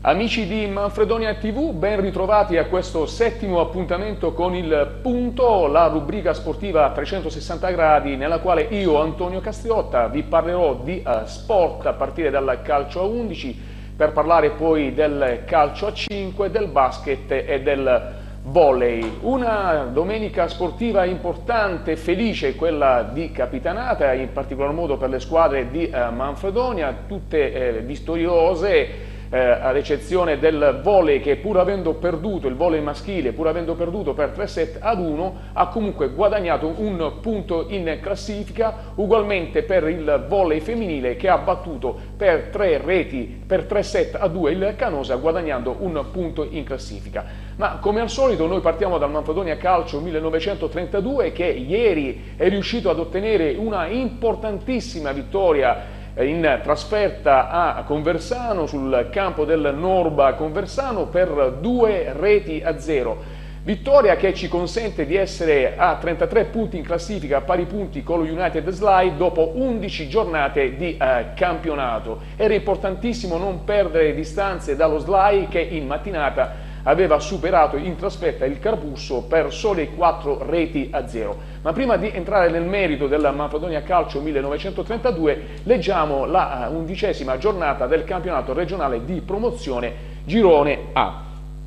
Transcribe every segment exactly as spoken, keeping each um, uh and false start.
Amici di Manfredonia tivù, ben ritrovati a questo settimo appuntamento con il Punto, la rubrica sportiva a trecentosessanta gradi nella quale io, Antonio Castriotta, vi parlerò di uh, sport a partire dal calcio a undici per parlare poi del calcio a cinque, del basket e del volley. Una domenica sportiva importante, felice, quella di Capitanata, in particolar modo per le squadre di uh, Manfredonia, tutte eh, vittoriose. Eh, ad eccezione del volley che, pur avendo perduto, il volley maschile, pur avendo perduto per tre set ad uno, ha comunque guadagnato un punto in classifica, ugualmente per il volley femminile che ha battuto per tre reti, per tre set a due il Canosa, guadagnando un punto in classifica. Ma come al solito noi partiamo dal Manfredonia Calcio millenovecentotrentadue, che ieri è riuscito ad ottenere una importantissima vittoria in trasferta a Conversano, sul campo del Norba Conversano, per due reti a zero. Vittoria che ci consente di essere a trentatré punti in classifica, a pari punti con lo United Slide, dopo undici giornate di eh, campionato. Era importantissimo non perdere distanze dallo Slide, che in mattinata aveva superato in trasferta il Carbusso per sole quattro reti a zero. Ma prima di entrare nel merito del Manfredonia Calcio millenovecentotrentadue, leggiamo la undicesima giornata del campionato regionale di promozione Girone A.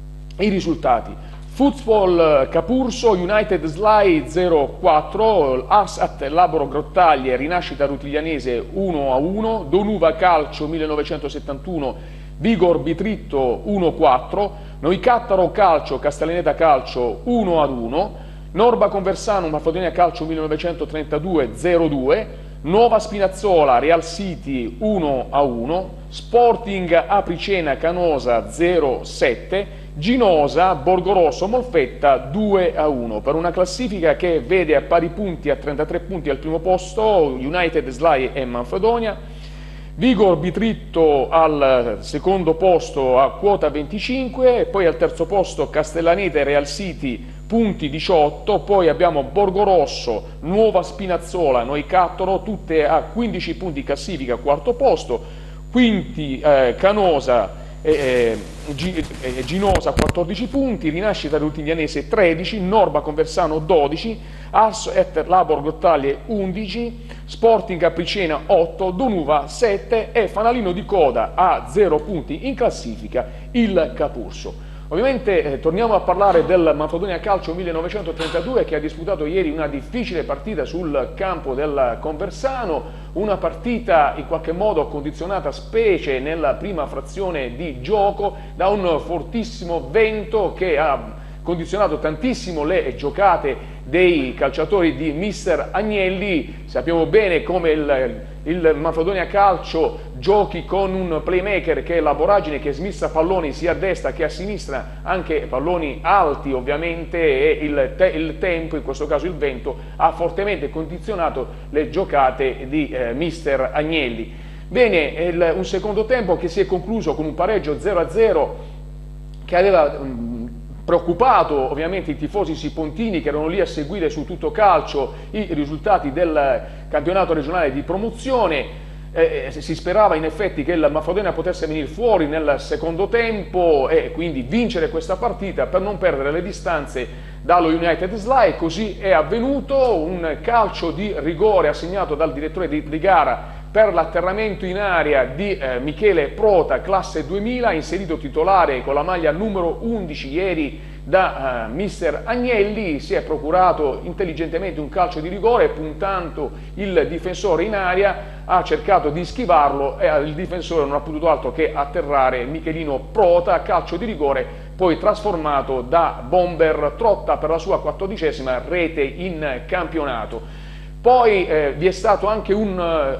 I risultati: Futsal Capurso, United Slide zero quattro, Arsat Laboro Grottaglie, Rinascita Rutiglianese uno a uno, Donuva Calcio millenovecentosettantuno, Vigor Bitritto uno quattro, Noicattaro Calcio Castellaneta Calcio uno ad uno, Norba Conversano Manfredonia Calcio millenovecentotrentadue zero due, Nuova Spinazzola Real City uno a uno, Sporting Apricena Canosa zero sette, Ginosa Borgorosso Molfetta due a uno, per una classifica che vede a pari punti, a trentatré punti al primo posto, United Slide e Manfredonia, Vigor Bitritto al secondo posto a quota venticinque, poi al terzo posto Castellaneta e Real City punti diciotto, poi abbiamo Borgorosso, Nuova Spinazzola, Noicattaro, tutte a quindici punti classifica, quarto posto, quinti eh, Canosa e eh, eh, Ginosa quattordici punti, Rinascita Rutiglianese tredici, Norba Conversano dodici, Ars et Labor Grottaglie undici, Sporting Apricena otto, Donuva sette e fanalino di coda a zero punti in classifica il Capurso. Ovviamente eh, torniamo a parlare del Manfredonia Calcio millenovecentotrentadue, che ha disputato ieri una difficile partita sul campo del Conversano, una partita in qualche modo condizionata, specie nella prima frazione di gioco, da un fortissimo vento che ha condizionato tantissimo le giocate dei calciatori di mister Agnelli. Sappiamo bene come il, il Manfredonia Calcio giochi con un playmaker che è la Voragine, che smissa palloni sia a destra che a sinistra, anche palloni alti ovviamente, e il, te, il tempo, in questo caso il vento, ha fortemente condizionato le giocate di eh, mister Agnelli. Bene, il, un secondo tempo che si è concluso con un pareggio zero a zero che aveva um, preoccupato ovviamente i tifosi sipontini, che erano lì a seguire su Tutto Calcio i risultati del campionato regionale di promozione. Eh, si sperava in effetti che il Manfredonia potesse venire fuori nel secondo tempo e quindi vincere questa partita per non perdere le distanze dallo United Slide. Così è avvenuto, un calcio di rigore assegnato dal direttore di, di gara per l'atterramento in area di eh, Michele Prota, classe duemila, inserito titolare con la maglia numero undici ieri da uh, mister Agnelli. Si è procurato intelligentemente un calcio di rigore, puntando il difensore in area, ha cercato di schivarlo e il difensore non ha potuto altro che atterrare Michelino Prota, calcio di rigore poi trasformato da Bomber Trotta per la sua quattordicesima rete in campionato. Poi eh, vi è stato anche un,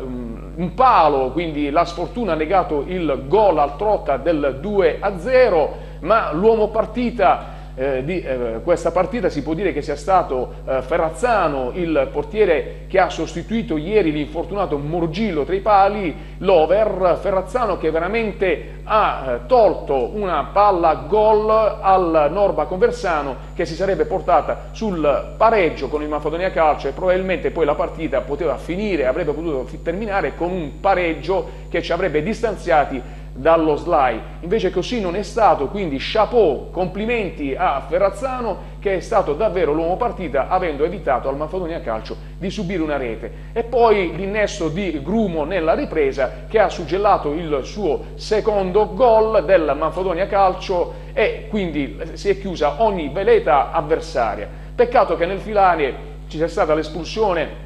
un palo, quindi la sfortuna ha negato il gol al Trotta del due a zero, ma l'uomo partita eh, di eh, questa partita si può dire che sia stato eh, Ferrazzano, il portiere che ha sostituito ieri l'infortunato Morgillo tra i pali, l'over. Ferrazzano che veramente ha eh, tolto una palla gol al Norba Conversano, che si sarebbe portata sul pareggio con il Manfredonia Calcio, e probabilmente poi la partita poteva finire, avrebbe potuto terminare con un pareggio che ci avrebbe distanziati dallo S L A I. Invece così non è stato, quindi chapeau, complimenti a Ferrazzano, che è stato davvero l'uomo partita, avendo evitato al Manfredonia Calcio di subire una rete. E poi l'innesto di Grumo nella ripresa, che ha suggellato il suo secondo gol del Manfredonia Calcio, e quindi si è chiusa ogni veleta avversaria. Peccato che nel finale ci sia stata l'espulsione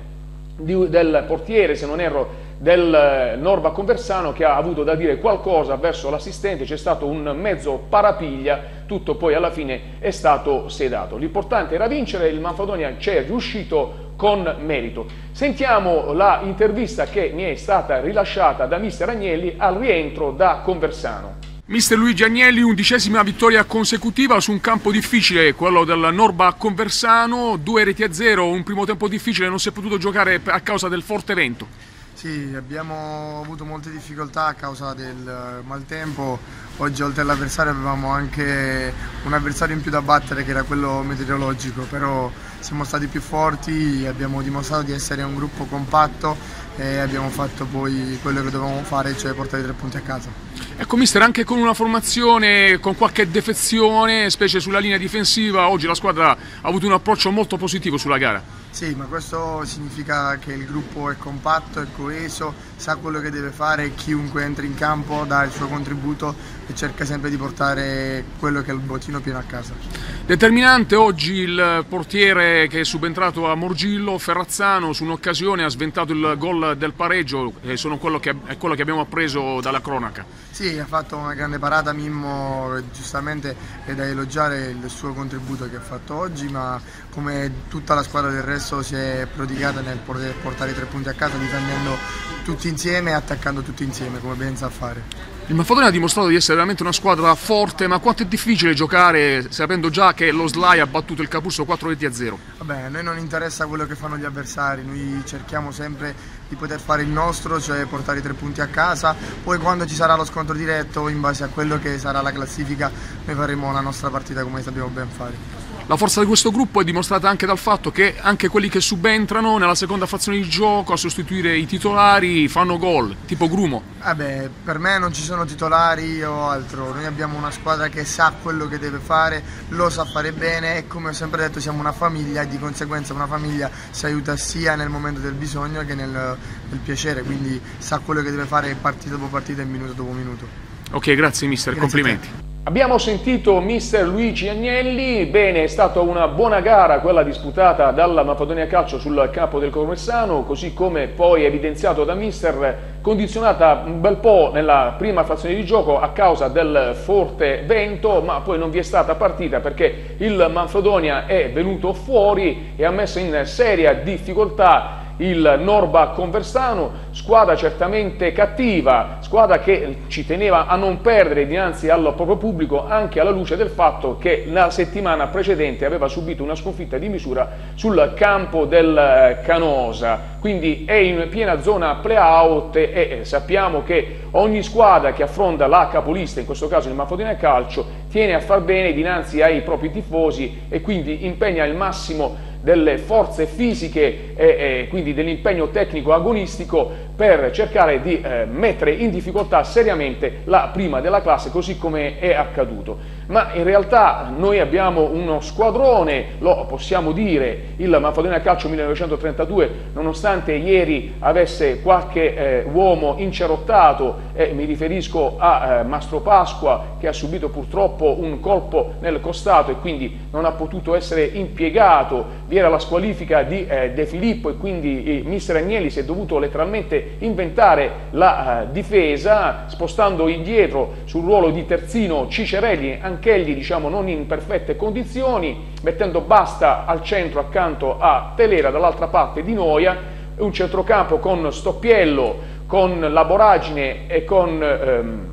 del portiere, se non erro, del Norba Conversano, che ha avuto da dire qualcosa verso l'assistente. C'è stato un mezzo parapiglia, tutto poi alla fine è stato sedato. L'importante era vincere, il Manfredonia ci è riuscito con merito. Sentiamo la intervista che mi è stata rilasciata da mister Agnelli al rientro da Conversano. Mister Luigi Agnelli, undicesima vittoria consecutiva su un campo difficile, quello del Norba Conversano, due reti a zero, un primo tempo difficile, non si è potuto giocare a causa del forte vento. Sì, abbiamo avuto molte difficoltà a causa del maltempo. Oggi oltre all'avversario avevamo anche un avversario in più da battere, che era quello meteorologico, però siamo stati più forti, abbiamo dimostrato di essere un gruppo compatto e abbiamo fatto poi quello che dovevamo fare, cioè portare i tre punti a casa. Ecco mister, anche con una formazione con qualche defezione, specie sulla linea difensiva, oggi la squadra ha avuto un approccio molto positivo sulla gara. Sì, ma questo significa che il gruppo è compatto, è coeso, sa quello che deve fare, chiunque entra in campo dà il suo contributo e cerca sempre di portare quello che è il bottino pieno a casa. Determinante oggi il portiere che è subentrato a Morgillo, Ferrazzano, su un'occasione ha sventato il gol del pareggio, e sono quello che, è quello che abbiamo appreso dalla cronaca. Sì, ha fatto una grande parata Mimmo, giustamente è da elogiare il suo contributo che ha fatto oggi, ma come tutta la squadra del resto si è prodigata nel poter portare i tre punti a casa, difendendo tutti insieme e attaccando tutti insieme, come ben sa fare. Il Manfredonia ha dimostrato di essere veramente una squadra forte, ma quanto è difficile giocare sapendo già che lo S L A I ha battuto il Capuzzo quattro reti a zero? Vabbè, a noi non interessa quello che fanno gli avversari, noi cerchiamo sempre di poter fare il nostro, cioè portare i tre punti a casa, poi quando ci sarà lo scontro diretto, in base a quello che sarà la classifica, noi faremo la nostra partita come sappiamo ben fare. La forza di questo gruppo è dimostrata anche dal fatto che anche quelli che subentrano nella seconda frazione di gioco a sostituire i titolari fanno gol, tipo Grumo. Vabbè, per me non ci sono titolari o altro, noi abbiamo una squadra che sa quello che deve fare, lo sa fare bene e come ho sempre detto siamo una famiglia e di conseguenza una famiglia si aiuta sia nel momento del bisogno che nel, nel piacere, quindi sa quello che deve fare partita dopo partita e minuto dopo minuto. Ok, grazie mister, Grazie complimenti. Abbiamo sentito mister Luigi Agnelli. Bene, è stata una buona gara quella disputata dalla Manfredonia Calcio sul campo del Conversano, così come poi evidenziato da mister, condizionata un bel po' nella prima frazione di gioco a causa del forte vento, ma poi non vi è stata partita perché il Manfredonia è venuto fuori e ha messo in seria difficoltà il Norba Conversano, squadra certamente cattiva, squadra che ci teneva a non perdere dinanzi al proprio pubblico, anche alla luce del fatto che la settimana precedente aveva subito una sconfitta di misura sul campo del Canosa, quindi è in piena zona play-out e sappiamo che ogni squadra che affronta la capolista, in questo caso il Manfredonia Calcio, tiene a far bene dinanzi ai propri tifosi e quindi impegna il massimo delle forze fisiche e, e quindi dell'impegno tecnico agonistico per cercare di eh, mettere in difficoltà seriamente la prima della classe, così come è accaduto. Ma in realtà noi abbiamo uno squadrone, lo possiamo dire, il Manfredonia Calcio millenovecentotrentadue, nonostante ieri avesse qualche eh, uomo incerottato, e mi riferisco a eh, Mastro Pasqua, che ha subito purtroppo un colpo nel costato e quindi non ha potuto essere impiegato. Vi era la squalifica di eh, De Filippo e quindi eh, mister Agnelli si è dovuto letteralmente inventare la eh, difesa, spostando indietro sul ruolo di terzino Cicerelli, anch'egli diciamo non in perfette condizioni, mettendo Basta al centro accanto a Telera, dall'altra parte di Noia, un centrocampo con Stoppiello, con Laboragine e con ehm,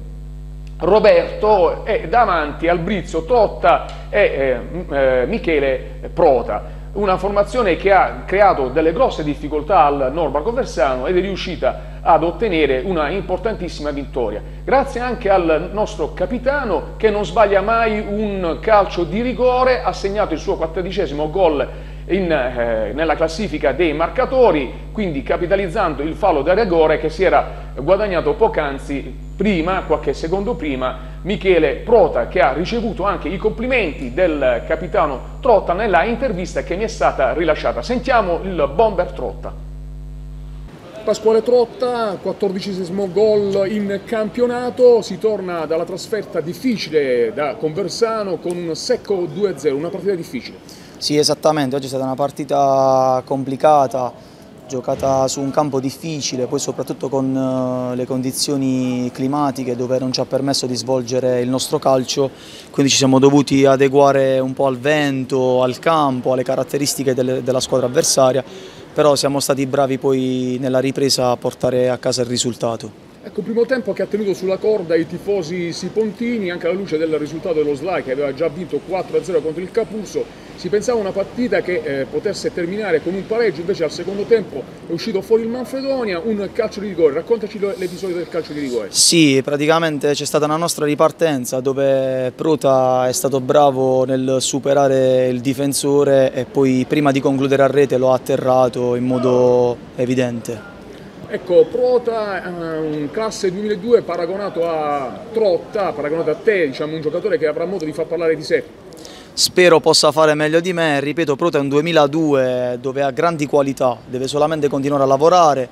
Roberto, e davanti al Brizio Totta e eh, eh, Michele Prota. Una formazione che ha creato delle grosse difficoltà al Norba Conversano ed è riuscita ad ottenere una importantissima vittoria, grazie anche al nostro capitano che non sbaglia mai un calcio di rigore, ha segnato il suo quattordicesimo gol in, eh, nella classifica dei marcatori, quindi capitalizzando il fallo da rigore che si era guadagnato poc'anzi prima, qualche secondo prima, Michele Prota, che ha ricevuto anche i complimenti del capitano Trotta nella intervista che mi è stata rilasciata. Sentiamo il bomber Trotta. Pasquale Trotta, quattordicesimo gol in campionato, si torna dalla trasferta difficile da Conversano con un secco due a zero, una partita difficile. Sì, esattamente, oggi è stata una partita complicata, giocata su un campo difficile, poi soprattutto con le condizioni climatiche dove non ci ha permesso di svolgere il nostro calcio, quindi ci siamo dovuti adeguare un po' al vento, al campo, alle caratteristiche delle, della squadra avversaria, però siamo stati bravi poi nella ripresa a portare a casa il risultato. Ecco, primo tempo che ha tenuto sulla corda i tifosi sipontini, anche alla luce del risultato dello S L A I che aveva già vinto quattro a zero contro il Capurso. Si pensava a una partita che eh, potesse terminare con un pareggio, invece al secondo tempo è uscito fuori il Manfredonia, un calcio di rigore. Raccontaci l'episodio del calcio di rigore. Sì, praticamente c'è stata una nostra ripartenza dove Prota è stato bravo nel superare il difensore e poi prima di concludere a rete lo ha atterrato in modo evidente. Ecco, Prota, un classe duemiladue paragonato a Trotta, paragonato a te, diciamo un giocatore che avrà modo di far parlare di sé. Spero possa fare meglio di me, ripeto, Prota è un duemiladue dove ha grandi qualità, deve solamente continuare a lavorare,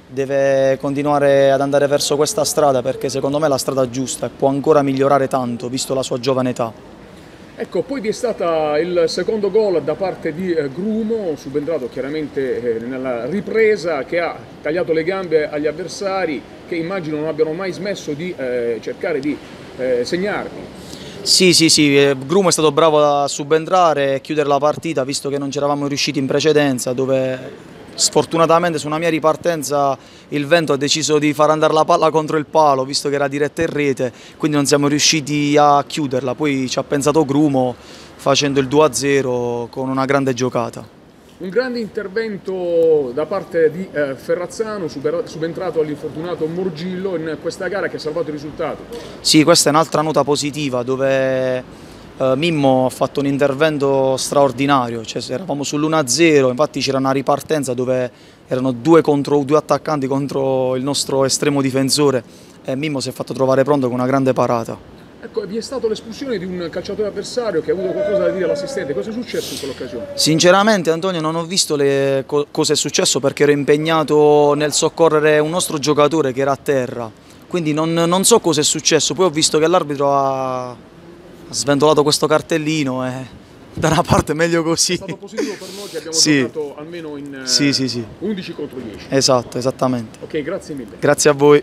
deve continuare ad andare verso questa strada perché secondo me è la strada giusta e può ancora migliorare tanto visto la sua giovane età. Ecco, poi vi è stato il secondo gol da parte di eh, Grumo, subentrato chiaramente eh, nella ripresa, che ha tagliato le gambe agli avversari che immagino non abbiano mai smesso di eh, cercare di eh, segnarvi. Sì, sì, sì, eh, Grumo è stato bravo a subentrare e chiudere la partita visto che non ci eravamo riusciti in precedenza, dove sfortunatamente su una mia ripartenza il vento ha deciso di far andare la palla contro il palo visto che era diretta in rete, quindi non siamo riusciti a chiuderla, poi ci ha pensato Grumo facendo il due a zero con una grande giocata. Un grande intervento da parte di eh, Ferrazzano, subentrato all'infortunato Morgillo in questa gara che ha salvato il risultato. Sì, questa è un'altra nota positiva dove eh, Mimmo ha fatto un intervento straordinario, cioè, eravamo sull'uno a zero, infatti c'era una ripartenza dove erano due, contro, due attaccanti contro il nostro estremo difensore e Mimmo si è fatto trovare pronto con una grande parata. Ecco, vi è stata l'espulsione di un calciatore avversario che ha avuto qualcosa da dire all'assistente. Cosa è successo in quell'occasione? Sinceramente, Antonio, non ho visto le co cosa è successo perché ero impegnato nel soccorrere un nostro giocatore che era a terra. Quindi non, non so cosa è successo. Poi ho visto che l'arbitro ha, ha sventolato questo cartellino e da una parte meglio così. È stato positivo per noi che abbiamo sì. giocato almeno in eh, sì, sì, sì. undici contro dieci. Esatto, esattamente. Ok, grazie mille. Grazie a voi.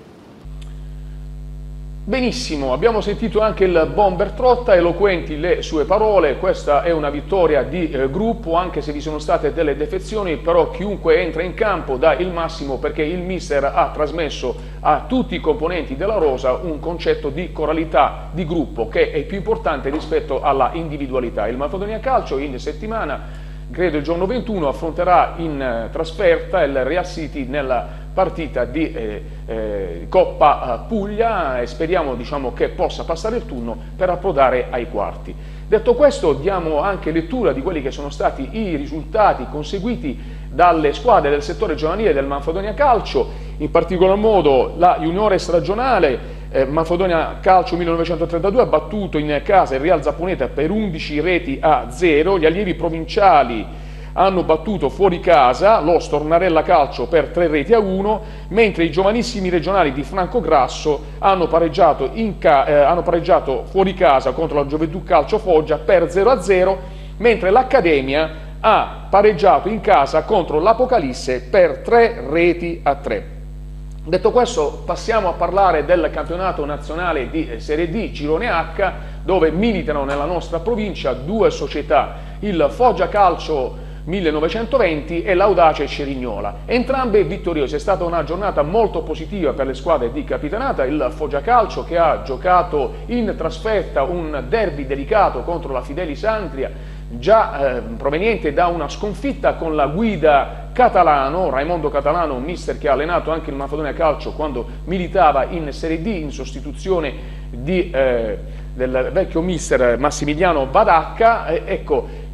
Benissimo, abbiamo sentito anche il bomber Trotta, eloquenti le sue parole. Questa è una vittoria di eh, gruppo, anche se vi sono state delle defezioni, però chiunque entra in campo dà il massimo perché il mister ha trasmesso a tutti i componenti della rosa un concetto di coralità di gruppo che è più importante rispetto alla individualità. Il Manfredonia Calcio in settimana, credo il giorno ventuno, affronterà in eh, trasferta il Real City nella partita di eh, eh, Coppa Puglia e speriamo, diciamo, che possa passare il turno per approdare ai quarti. Detto questo, diamo anche lettura di quelli che sono stati i risultati conseguiti dalle squadre del settore giovanile del Manfredonia Calcio, in particolar modo la Juniores Regionale. eh, Manfredonia Calcio millenovecentotrentadue ha battuto in casa il Real Zapponeta per undici reti a zero, gli allievi provinciali hanno battuto fuori casa lo Stornarella Calcio per tre reti a uno, mentre i giovanissimi regionali di Franco Grasso hanno pareggiato, in ca eh, hanno pareggiato fuori casa contro la Gioventù Calcio Foggia per zero a zero, mentre l'Accademia ha pareggiato in casa contro l'Apocalisse per tre reti a tre. Detto questo, passiamo a parlare del campionato nazionale di Serie D, Girone H, dove militano nella nostra provincia due società, il Foggia Calcio millenovecentoventi e l'Audace Cerignola, entrambe vittoriose. È stata una giornata molto positiva per le squadre di capitanata. Il Foggia Calcio, che ha giocato in trasferta un derby delicato contro la Fidelis Andria, già eh, proveniente da una sconfitta con la guida Catalano, Raimondo Catalano, un mister che ha allenato anche il Manfredonia Calcio quando militava in Serie D in sostituzione di, eh, del vecchio mister Massimiliano Badacca. Eh, ecco,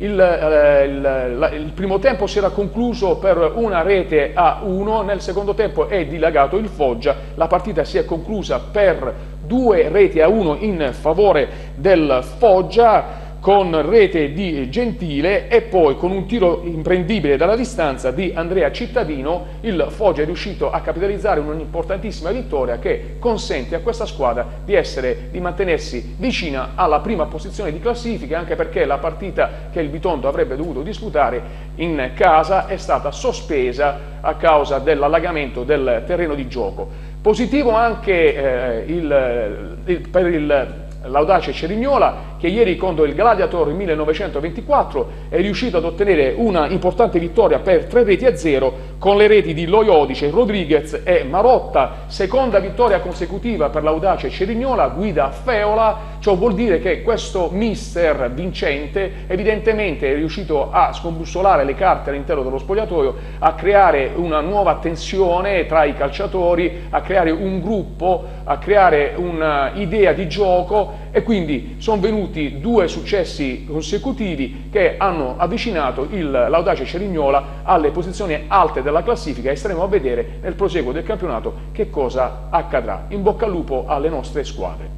Il, eh, il, la, il primo tempo si era concluso per una rete a uno, nel secondo tempo è dilagato il Foggia, la partita si è conclusa per due reti a uno in favore del Foggia, con rete di Gentile e poi con un tiro imprendibile dalla distanza di Andrea Cittadino il Foggia è riuscito a capitalizzare un'importantissima vittoria che consente a questa squadra di, essere, di mantenersi vicina alla prima posizione di classifica, anche perché la partita che il Bitondo avrebbe dovuto disputare in casa è stata sospesa a causa dell'allagamento del terreno di gioco. Positivo anche eh, il, il, per il l'Audace Cerignola, che ieri contro il Gladiator millenovecentoventiquattro è riuscito ad ottenere una importante vittoria per tre reti a zero con le reti di Loiodice, Rodriguez e Marotta. Seconda vittoria consecutiva per l'Audace Cerignola, guida Feola. Ciò vuol dire che questo mister vincente evidentemente è riuscito a scombussolare le carte all'interno dello spogliatoio, a creare una nuova tensione tra i calciatori, a creare un gruppo, a creare un'idea di gioco, e quindi sono venuti due successi consecutivi che hanno avvicinato l'Audace Cerignola alle posizioni alte della classifica e staremo a vedere nel proseguo del campionato che cosa accadrà. In bocca al lupo alle nostre squadre.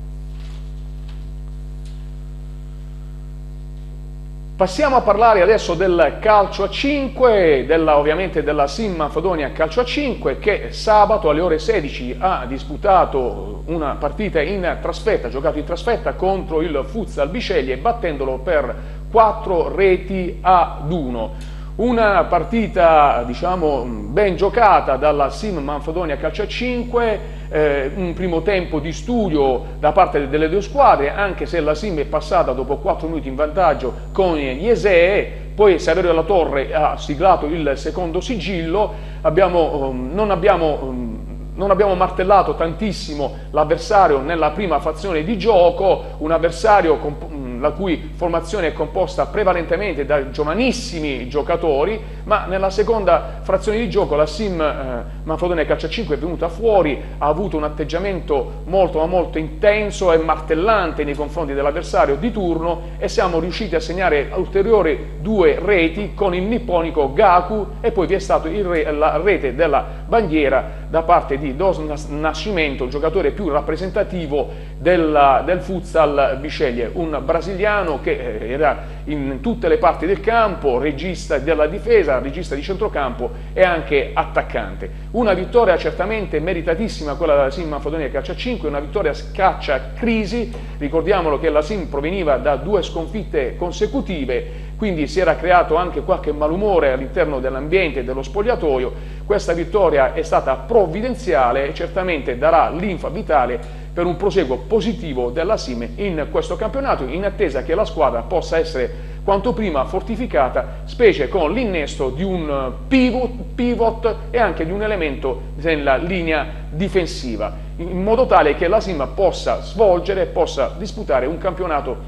Passiamo a parlare adesso del calcio a cinque, della, ovviamente della Sim Manfredonia Calcio a cinque, che sabato alle ore sedici ha disputato una partita in trasferta, giocato in trasferta contro il Futsal Bisceglie, battendolo per quattro reti ad uno. Una partita, diciamo, ben giocata dalla Sim Manfredonia Calcio a cinque, eh, un primo tempo di studio da parte delle due squadre, anche se la Sim è passata dopo quattro minuti in vantaggio con gli Esee, poi Saverio della Torre ha siglato il secondo sigillo. Abbiamo, um, non abbiamo... Um, Non abbiamo martellato tantissimo l'avversario nella prima frazione di gioco, un avversario la cui formazione è composta prevalentemente da giovanissimi giocatori, ma nella seconda frazione di gioco la Sim eh, Manfredonia Calcio a cinque è venuta fuori, ha avuto un atteggiamento molto ma molto intenso e martellante nei confronti dell'avversario di turno e siamo riusciti a segnare ulteriori due reti con il nipponico Gaku, e poi vi è stata la rete della bandiera da parte di Dos Nascimento, il giocatore più rappresentativo della, del futsal Bisceglie, un brasiliano che era in tutte le parti del campo, regista della difesa, regista di centrocampo e anche attaccante. Una vittoria certamente meritatissima quella della Sim Manfredonia Calcio a cinque, una vittoria scaccia crisi. Ricordiamolo che la Sim proveniva da due sconfitte consecutive, quindi si era creato anche qualche malumore all'interno dell'ambiente e dello spogliatoio. Questa vittoria è stata provvidenziale e certamente darà linfa vitale per un proseguo positivo della Sim in questo campionato, in attesa che la squadra possa essere quanto prima fortificata, specie con l'innesto di un pivot, pivot e anche di un elemento nella linea difensiva, in modo tale che la Sim possa svolgere, possa disputare un campionato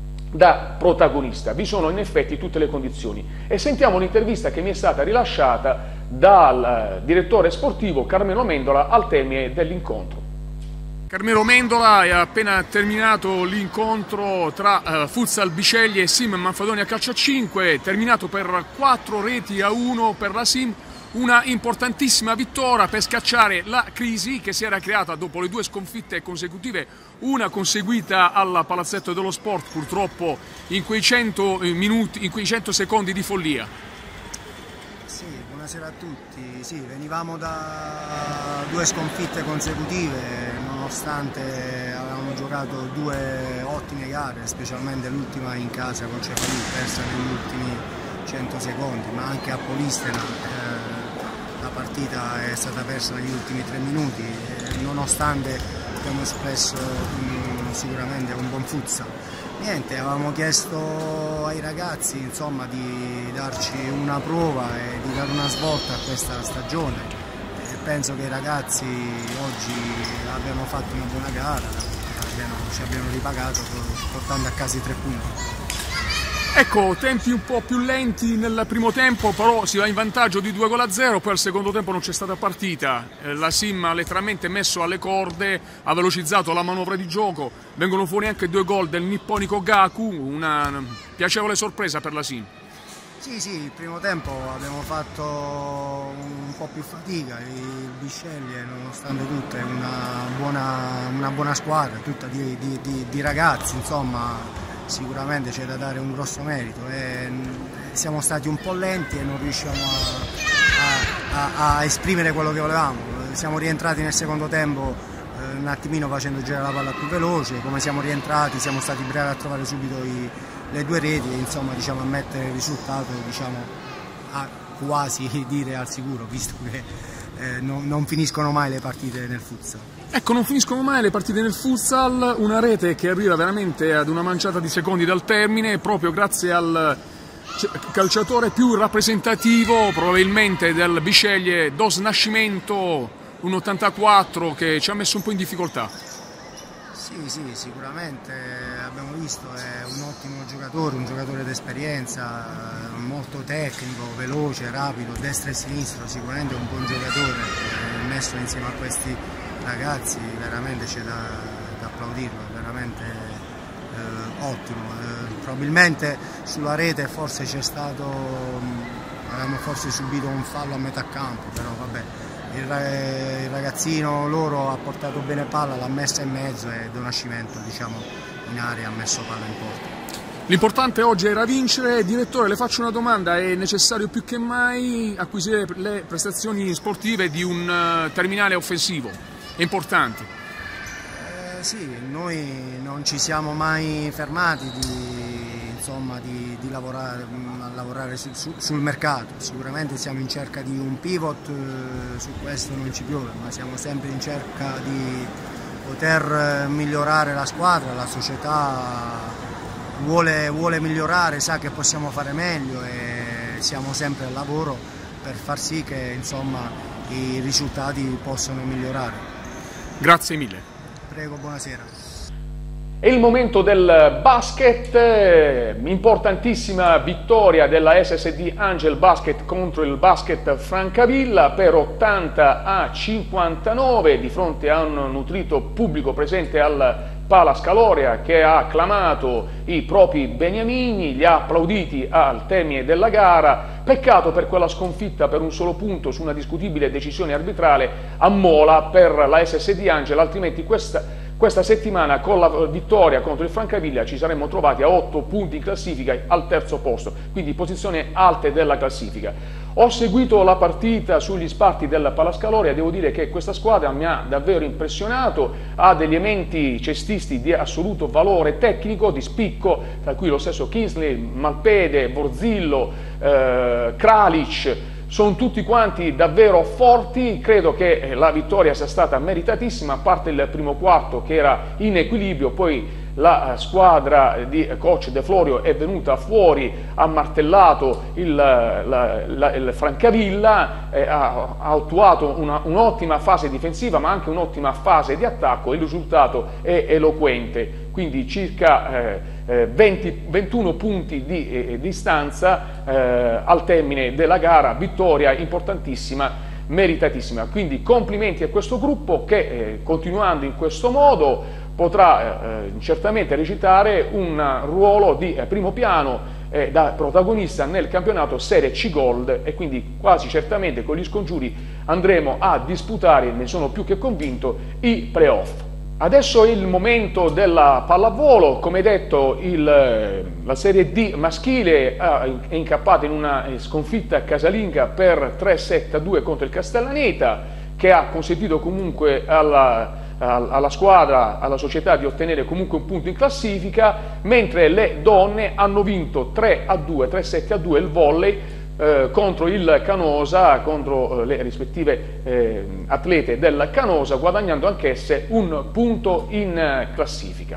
da protagonista. Vi sono in effetti tutte le condizioni. E sentiamo l'intervista che mi è stata rilasciata dal direttore sportivo Carmelo Mendola al termine dell'incontro. Carmelo Mendola, è appena terminato l'incontro tra uh, Futsal Bisceglie e Sim Manfredonia Calcio a cinque, terminato per quattro reti a uno per la Sim. Una importantissima vittoria per scacciare la crisi che si era creata dopo le due sconfitte consecutive, una conseguita alla Palazzetto dello Sport purtroppo in quei cento minuti, in quei cento secondi di follia. Sì, buonasera a tutti. Sì, venivamo da due sconfitte consecutive, nonostante avevamo giocato due ottime gare, specialmente l'ultima in casa con Cefalù, persa negli ultimi cento secondi, ma anche a Polistena eh, la partita è stata persa negli ultimi tre minuti, eh, nonostante abbiamo espresso um, sicuramente un buon futsal. Niente, avevamo chiesto ai ragazzi insomma, di darci una prova e di dare una svolta a questa stagione. E penso che i ragazzi oggi abbiano fatto una buona gara, abbiano, ci abbiano ripagato portando a casa i tre punti. Ecco, tempi un po' più lenti nel primo tempo, però si va in vantaggio di due gol a zero, poi al secondo tempo non c'è stata partita, la Sim ha letteralmente messo alle corde, ha velocizzato la manovra di gioco, vengono fuori anche due gol del nipponico Gaku, una piacevole sorpresa per la Sim. Sì, sì, il primo tempo abbiamo fatto un po' più fatica, il Bisceglie nonostante tutto è una buona, una buona squadra, tutta di, di, di, di ragazzi, insomma. Sicuramente c'è da dare un grosso merito e siamo stati un po' lenti e non riusciamo a, a, a esprimere quello che volevamo. Siamo rientrati nel secondo tempo eh, un attimino facendo girare la palla più veloce, come siamo rientrati siamo stati bravi a trovare subito i, le due reti e insomma diciamo, a mettere il risultato diciamo, a quasi dire al sicuro, visto che eh, non, non finiscono mai le partite nel futsal. Ecco, non finiscono mai le partite nel futsal, una rete che arriva veramente ad una manciata di secondi dal termine, proprio grazie al calciatore più rappresentativo probabilmente del Bisceglie, Dos Nascimento, un ottantaquattro, che ci ha messo un po' in difficoltà. Sì, sì, sicuramente abbiamo visto, è un ottimo giocatore, un giocatore d'esperienza, molto tecnico, veloce, rapido, destra e sinistro, sicuramente un buon giocatore, messo insieme a questi ragazzi veramente c'è da, da applaudirlo, veramente eh, ottimo. Eh, probabilmente sulla rete forse c'è stato, avevamo forse subito un fallo a metà campo, però vabbè, il, il ragazzino loro ha portato bene palla, l'ha messa in mezzo e Don Nascimento diciamo, in area ha messo palla in porta. L'importante oggi era vincere. Direttore, le faccio una domanda: è necessario più che mai acquisire le prestazioni sportive di un terminale offensivo? È importante. Eh, sì, noi non ci siamo mai fermati di, insomma, di, di lavorare, lavorare su, su, sul mercato. Sicuramente siamo in cerca di un pivot, eh, su questo non ci piove, ma siamo sempre in cerca di poter migliorare la squadra, la società vuole, vuole migliorare, sa che possiamo fare meglio e siamo sempre al lavoro per far sì che insomma, i risultati possano migliorare. Grazie mille. Prego, buonasera. È il momento del basket, importantissima vittoria della S S D Angel Basket contro il Basket Francavilla per ottanta a cinquantanove di fronte a un nutrito pubblico presente al Pala Scaloria, che ha acclamato i propri beniamini, li ha applauditi al termine della gara. Peccato per quella sconfitta per un solo punto su una discutibile decisione arbitrale a Mola per la S S D Angel, altrimenti questa Questa settimana con la vittoria contro il Francavilla ci saremmo trovati a otto punti in classifica al terzo posto, quindi posizioni alte della classifica. Ho seguito la partita sugli sparti del Palascaloria e devo dire che questa squadra mi ha davvero impressionato, ha degli elementi cestisti di assoluto valore tecnico, di spicco, tra cui lo stesso Kingsley, Malpede, Borzillo, eh, Kralic. Sono tutti quanti davvero forti, credo che la vittoria sia stata meritatissima, a parte il primo quarto che era in equilibrio, poi la squadra di coach De Florio è venuta fuori, ha martellato il, la, la, il Francavilla, eh, ha, ha attuato un'ottima fase difensiva ma anche un'ottima fase di attacco, il risultato è eloquente, quindi circa eh, venti, ventuno punti di eh, distanza eh, al termine della gara, vittoria importantissima, meritatissima. Quindi complimenti a questo gruppo che eh, continuando in questo modo potrà eh, certamente recitare un ruolo di eh, primo piano eh, da protagonista nel campionato Serie C Gold e quindi quasi certamente con gli scongiuri andremo a disputare, ne sono più che convinto, i playoff. Adesso è il momento della pallavolo. Come detto, il, la Serie D maschile è incappata in una sconfitta casalinga per tre sette a due contro il Castellaneta, che ha consentito comunque alla, alla squadra, alla società di ottenere comunque un punto in classifica, mentre le donne hanno vinto tre a due, tre sette a due il volley Eh, contro il Canosa, contro eh, le rispettive eh, atlete del Canosa, guadagnando anch'esse un punto in eh, classifica.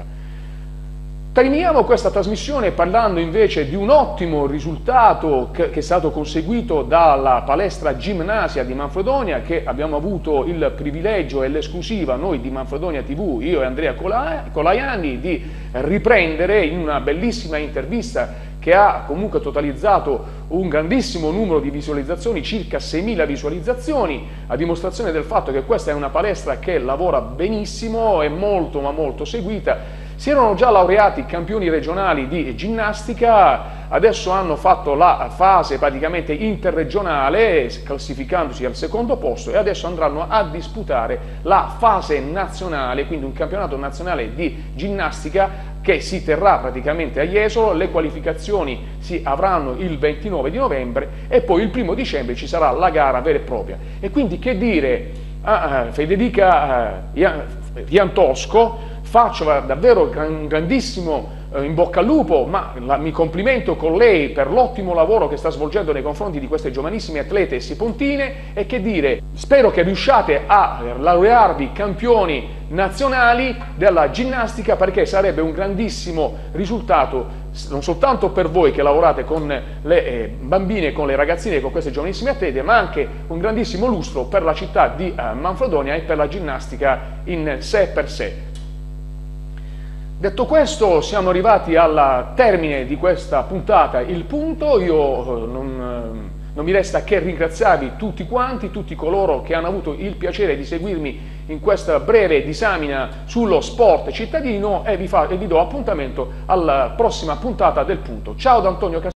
Terminiamo questa trasmissione parlando invece di un ottimo risultato che, che è stato conseguito dalla palestra Gimnasia di Manfredonia, che abbiamo avuto il privilegio e l'esclusiva, noi di Manfredonia tivù, io e Andrea Colaiani, di riprendere in una bellissima intervista che ha comunque totalizzato un grandissimo numero di visualizzazioni, circa seimila visualizzazioni, a dimostrazione del fatto che questa è una palestra che lavora benissimo, è molto ma molto seguita. Si erano già laureati campioni regionali di ginnastica, adesso hanno fatto la fase praticamente interregionale classificandosi al secondo posto e adesso andranno a disputare la fase nazionale, quindi un campionato nazionale di ginnastica che si terrà praticamente a Jesolo. Le qualificazioni si avranno il ventinove di novembre e poi il primo dicembre ci sarà la gara vera e propria. E quindi che dire, a Federica Ian Tosco, faccio davvero un grandissimo in bocca al lupo, ma la, mi complimento con lei per l'ottimo lavoro che sta svolgendo nei confronti di queste giovanissime atlete sipontine, e che dire, spero che riusciate a laurearvi campioni nazionali della ginnastica, perché sarebbe un grandissimo risultato non soltanto per voi che lavorate con le eh, bambine, con le ragazzine, con queste giovanissime atlete, ma anche un grandissimo lustro per la città di eh, Manfredonia e per la ginnastica in sé per sé. Detto questo, siamo arrivati al termine di questa puntata Il Punto. Io eh, non, eh, non mi resta che ringraziarvi tutti quanti, tutti coloro che hanno avuto il piacere di seguirmi in questa breve disamina sullo sport cittadino, e vi, fa, e vi do appuntamento alla prossima puntata del Punto. Ciao da Antonio Castigliotta.